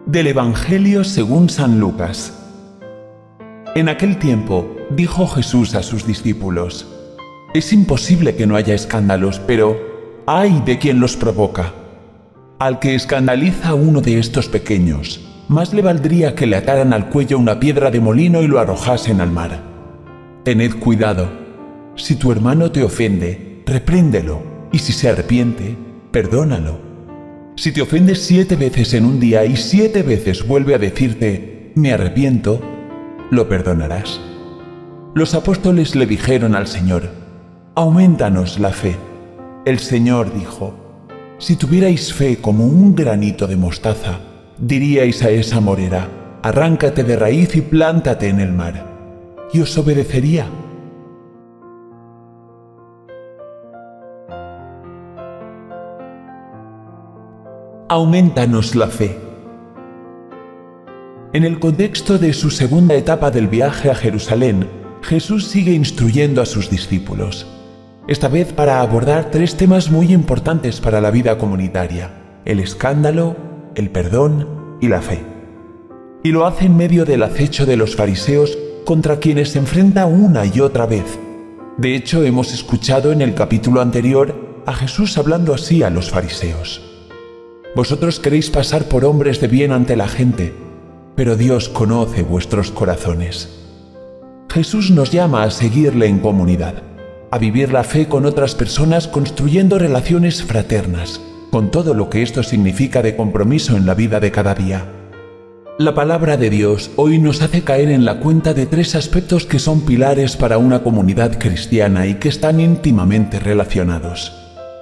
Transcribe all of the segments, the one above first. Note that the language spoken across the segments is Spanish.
Del Evangelio según San Lucas. En aquel tiempo dijo Jesús a sus discípulos: Es imposible que no haya escándalos, pero ¡ay de quien los provoca! Al que escandaliza a uno de estos pequeños, más le valdría que le ataran al cuello una piedra de molino y lo arrojasen al mar. Tened cuidado. Si tu hermano te ofende, repréndelo, y si se arrepiente, perdónalo. Si te ofendes 7 veces en un día y 7 veces vuelve a decirte, me arrepiento, lo perdonarás. Los apóstoles le dijeron al Señor, aumentanos la fe. El Señor dijo, si tuvierais fe como un granito de mostaza, diríais a esa morera, arráncate de raíz y plántate en el mar, y os obedecería. Aumentanos la fe. En el contexto de su segunda etapa del viaje a Jerusalén, Jesús sigue instruyendo a sus discípulos, esta vez para abordar 3 temas muy importantes para la vida comunitaria: el escándalo, el perdón y la fe. Y lo hace en medio del acecho de los fariseos contra quienes se enfrenta una y otra vez. De hecho, hemos escuchado en el capítulo anterior a Jesús hablando así a los fariseos. Vosotros queréis pasar por hombres de bien ante la gente, pero Dios conoce vuestros corazones. Jesús nos llama a seguirle en comunidad, a vivir la fe con otras personas construyendo relaciones fraternas, con todo lo que esto significa de compromiso en la vida de cada día. La palabra de Dios hoy nos hace caer en la cuenta de 3 aspectos que son pilares para una comunidad cristiana y que están íntimamente relacionados.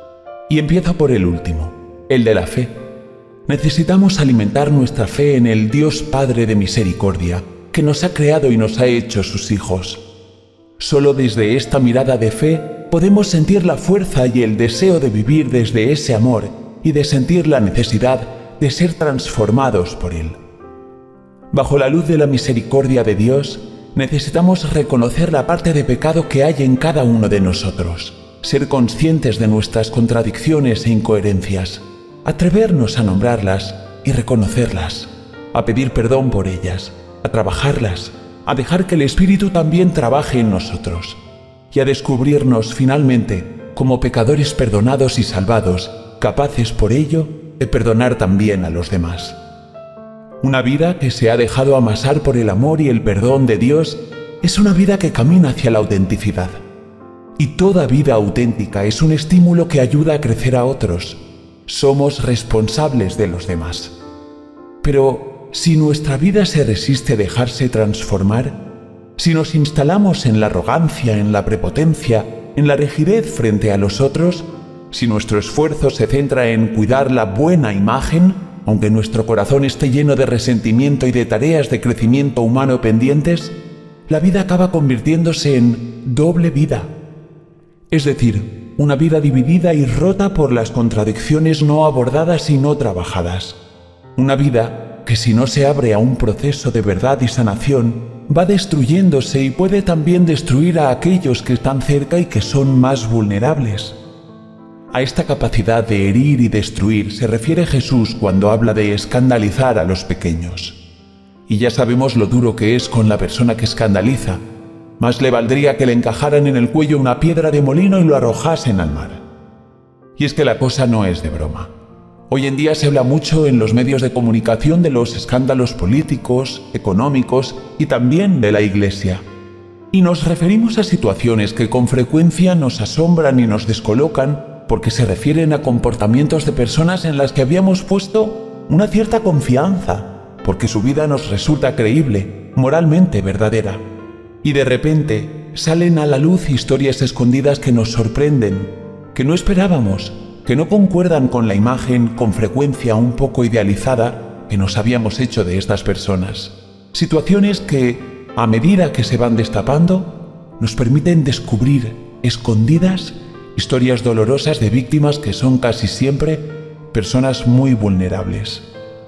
Y empiezo por el último, el de la fe. Necesitamos alimentar nuestra fe en el Dios Padre de misericordia, que nos ha creado y nos ha hecho sus hijos. Solo desde esta mirada de fe podemos sentir la fuerza y el deseo de vivir desde ese amor y de sentir la necesidad de ser transformados por Él. Bajo la luz de la misericordia de Dios, necesitamos reconocer la parte de pecado que hay en cada uno de nosotros, ser conscientes de nuestras contradicciones e incoherencias, atrevernos a nombrarlas y reconocerlas, a pedir perdón por ellas, a trabajarlas, a dejar que el Espíritu también trabaje en nosotros y a descubrirnos finalmente como pecadores perdonados y salvados, capaces por ello de perdonar también a los demás. Una vida que se ha dejado amasar por el amor y el perdón de Dios es una vida que camina hacia la autenticidad. Y toda vida auténtica es un estímulo que ayuda a crecer a otros. Somos responsables de los demás. Pero si nuestra vida se resiste a dejarse transformar, si nos instalamos en la arrogancia, en la prepotencia, en la rigidez frente a los otros, si nuestro esfuerzo se centra en cuidar la buena imagen, aunque nuestro corazón esté lleno de resentimiento y de tareas de crecimiento humano pendientes, la vida acaba convirtiéndose en doble vida. Es decir, una vida dividida y rota por las contradicciones no abordadas y no trabajadas. Una vida que, si no se abre a un proceso de verdad y sanación, va destruyéndose y puede también destruir a aquellos que están cerca y que son más vulnerables. A esta capacidad de herir y destruir se refiere Jesús cuando habla de escandalizar a los pequeños. Y ya sabemos lo duro que es con la persona que escandaliza. Más le valdría que le encajaran en el cuello una piedra de molino y lo arrojasen al mar. Y es que la cosa no es de broma. Hoy en día se habla mucho en los medios de comunicación de los escándalos políticos, económicos y también de la Iglesia. Y nos referimos a situaciones que con frecuencia nos asombran y nos descolocan porque se refieren a comportamientos de personas en las que habíamos puesto una cierta confianza, porque su vida nos resulta creíble, moralmente verdadera. Y de repente salen a la luz historias escondidas que nos sorprenden, que no esperábamos, que no concuerdan con la imagen con frecuencia un poco idealizada que nos habíamos hecho de estas personas. Situaciones que, a medida que se van destapando, nos permiten descubrir, escondidas, historias dolorosas de víctimas que son casi siempre personas muy vulnerables.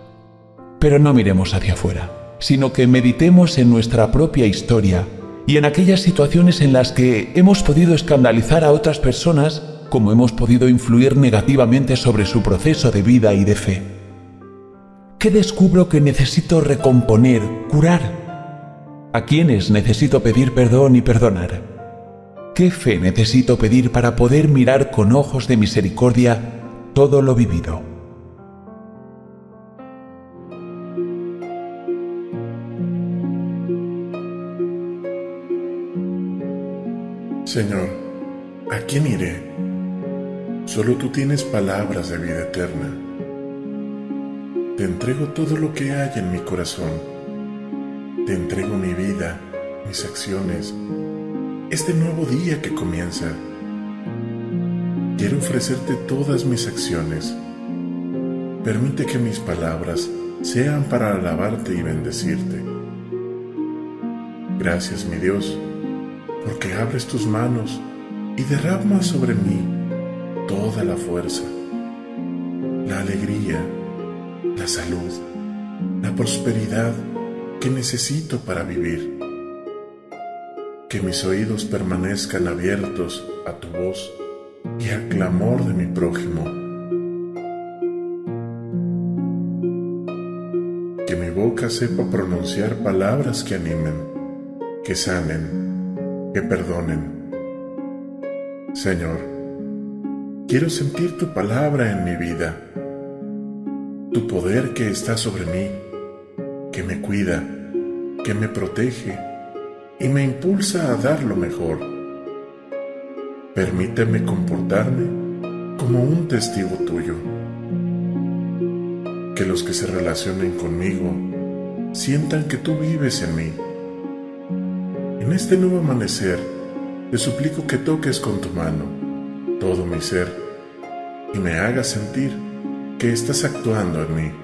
Pero no miremos hacia afuera, sino que meditemos en nuestra propia historia y en aquellas situaciones en las que hemos podido escandalizar a otras personas, como hemos podido influir negativamente sobre su proceso de vida y de fe. ¿Qué descubro que necesito recomponer, curar? ¿A quiénes necesito pedir perdón y perdonar? ¿Qué fe necesito pedir para poder mirar con ojos de misericordia todo lo vivido? Señor, ¿a quién iré? Solo tú tienes palabras de vida eterna. Te entrego todo lo que hay en mi corazón. Te entrego mi vida, mis acciones, este nuevo día que comienza. Quiero ofrecerte todas mis acciones. Permite que mis palabras sean para alabarte y bendecirte. Gracias, mi Dios, porque abres tus manos y derramas sobre mí toda la fuerza, la alegría, la salud, la prosperidad que necesito para vivir. Que mis oídos permanezcan abiertos a tu voz y al clamor de mi prójimo. Que mi boca sepa pronunciar palabras que animen, que sanen, que perdonen. Señor, quiero sentir tu palabra en mi vida, tu poder que está sobre mí, que me cuida, que me protege y me impulsa a dar lo mejor. Permíteme comportarme como un testigo tuyo. Que los que se relacionen conmigo sientan que tú vives en mí. En este nuevo amanecer, te suplico que toques con tu mano todo mi ser y me hagas sentir que estás actuando en mí.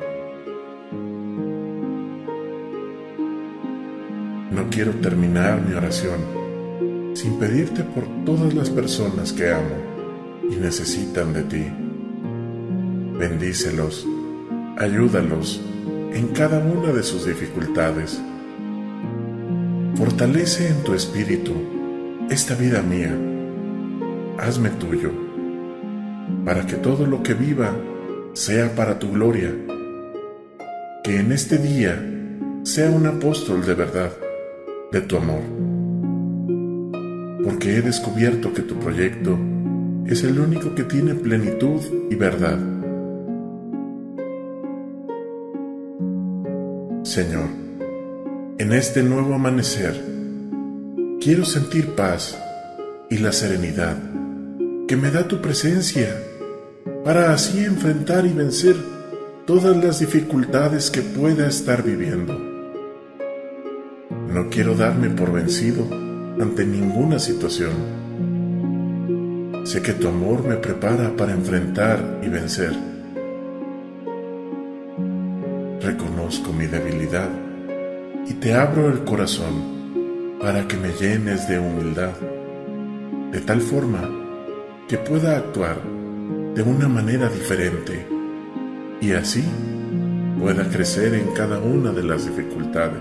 No quiero terminar mi oración sin pedirte por todas las personas que amo y necesitan de ti. Bendícelos, ayúdalos en cada una de sus dificultades. Fortalece en tu espíritu esta vida mía. Hazme tuyo, para que todo lo que viva sea para tu gloria. Que en este día sea un apóstol de verdad, de tu amor. Porque he descubierto que tu proyecto es el único que tiene plenitud y verdad. Señor, en este nuevo amanecer, quiero sentir paz y la serenidad que me da tu presencia, para así enfrentar y vencer todas las dificultades que pueda estar viviendo. No quiero darme por vencido ante ninguna situación. Sé que tu amor me prepara para enfrentar y vencer. Reconozco mi debilidad y te abro el corazón para que me llenes de humildad, de tal forma que pueda actuar de una manera diferente y así pueda crecer en cada una de las dificultades.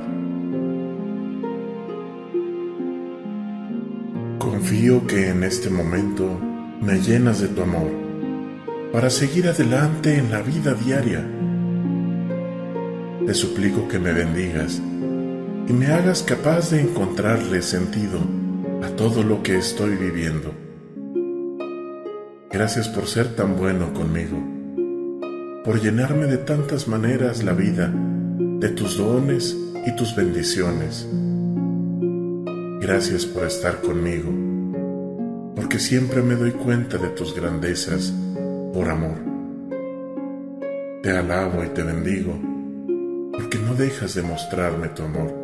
Confío que en este momento me llenas de tu amor para seguir adelante en la vida diaria. Te suplico que me bendigas y me hagas capaz de encontrarle sentido a todo lo que estoy viviendo. Gracias por ser tan bueno conmigo, por llenarme de tantas maneras la vida, de tus dones y tus bendiciones. Gracias por estar conmigo, porque siempre me doy cuenta de tus grandezas por amor. Te alabo y te bendigo, porque no dejas de mostrarme tu amor.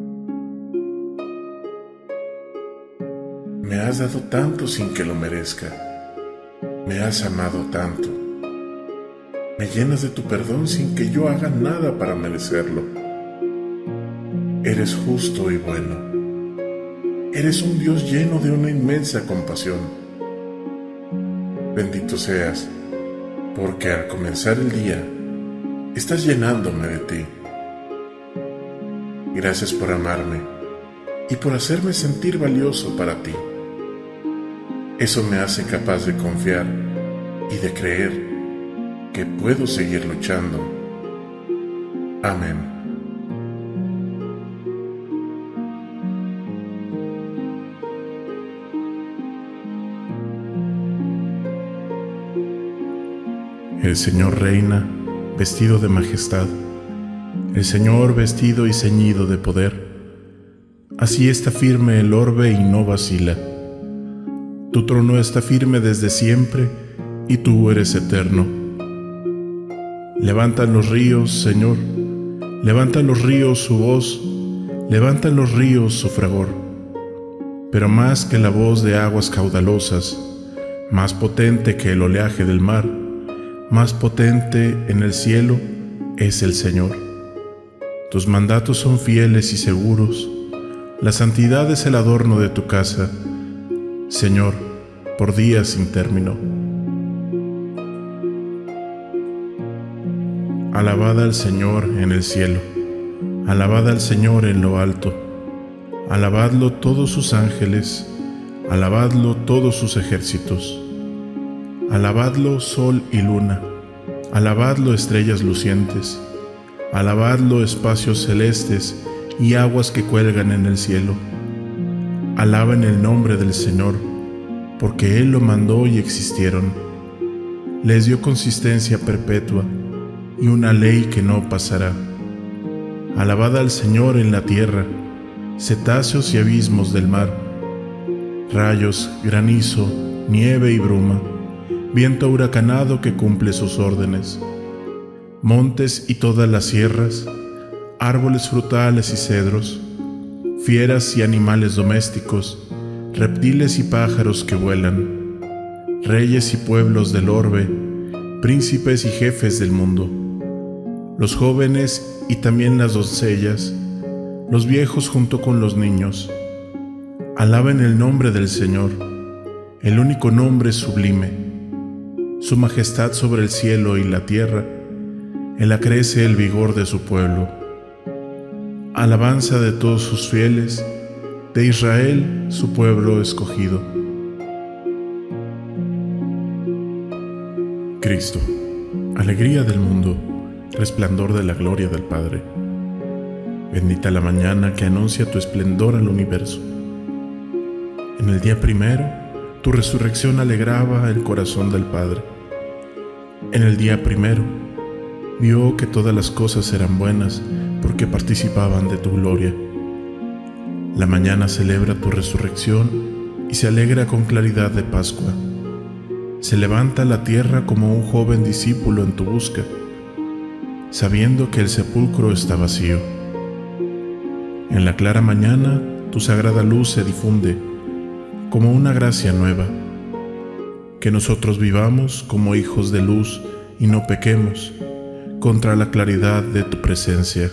Me has dado tanto sin que lo merezca. Me has amado tanto. Me llenas de tu perdón sin que yo haga nada para merecerlo. Eres justo y bueno. Eres un Dios lleno de una inmensa compasión. Bendito seas, porque al comenzar el día, estás llenándome de ti. Gracias por amarme y por hacerme sentir valioso para ti. Eso me hace capaz de confiar y de creer que puedo seguir luchando. Amén. El Señor reina, vestido de majestad, el Señor vestido y ceñido de poder. Así está firme el orbe y no vacila. Tu trono está firme desde siempre, y tú eres eterno. Levantan los ríos, Señor, levantan los ríos su voz, levantan los ríos su fragor. Pero más que la voz de aguas caudalosas, más potente que el oleaje del mar, más potente en el cielo es el Señor. Tus mandatos son fieles y seguros. La santidad es el adorno de tu casa, Señor, por días sin término. Alabad al Señor en el cielo, alabad al Señor en lo alto, alabadlo todos sus ángeles, alabadlo todos sus ejércitos. Alabadlo sol y luna, alabadlo estrellas lucientes, alabadlo espacios celestes y aguas que cuelgan en el cielo. Alaben el nombre del Señor, porque Él lo mandó y existieron. Les dio consistencia perpetua y una ley que no pasará. Alabad al Señor en la tierra, cetáceos y abismos del mar, rayos, granizo, nieve y bruma, viento huracanado que cumple sus órdenes, montes y todas las sierras, árboles frutales y cedros, fieras y animales domésticos, reptiles y pájaros que vuelan, reyes y pueblos del orbe, príncipes y jefes del mundo, los jóvenes y también las doncellas, los viejos junto con los niños. Alaben el nombre del Señor, el único nombre sublime. Su majestad sobre el cielo y la tierra, Él acrece el vigor de su pueblo. Alabanza de todos sus fieles, de Israel, su pueblo escogido. Cristo, alegría del mundo, resplandor de la gloria del Padre. Bendita la mañana que anuncia tu esplendor al universo. En el día primero, tu resurrección alegraba el corazón del Padre. En el día primero, vio que todas las cosas eran buenas porque participaban de tu gloria. La mañana celebra tu resurrección y se alegra con claridad de Pascua. Se levanta la tierra como un joven discípulo en tu busca, sabiendo que el sepulcro está vacío. En la clara mañana, tu sagrada luz se difunde como una gracia nueva, que nosotros vivamos como hijos de luz y no pequemos contra la claridad de tu presencia.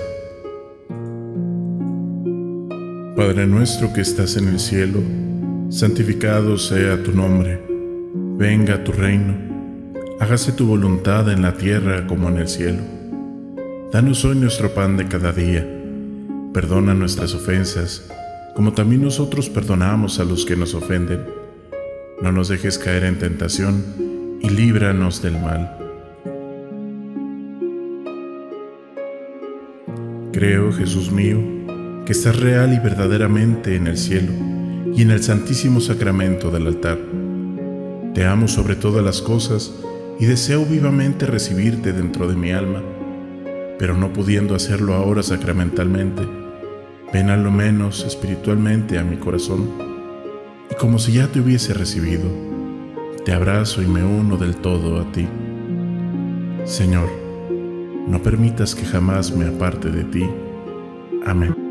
Padre nuestro que estás en el cielo, santificado sea tu nombre. Venga tu reino, hágase tu voluntad en la tierra como en el cielo. Danos hoy nuestro pan de cada día. Perdona nuestras ofensas, como también nosotros perdonamos a los que nos ofenden. No nos dejes caer en tentación y líbranos del mal. Creo, Jesús mío, que estás real y verdaderamente en el cielo y en el santísimo sacramento del altar. Te amo sobre todas las cosas y deseo vivamente recibirte dentro de mi alma, pero no pudiendo hacerlo ahora sacramentalmente, ven a lo menos espiritualmente a mi corazón, y como si ya te hubiese recibido, te abrazo y me uno del todo a ti. Señor, no permitas que jamás me aparte de ti. Amén.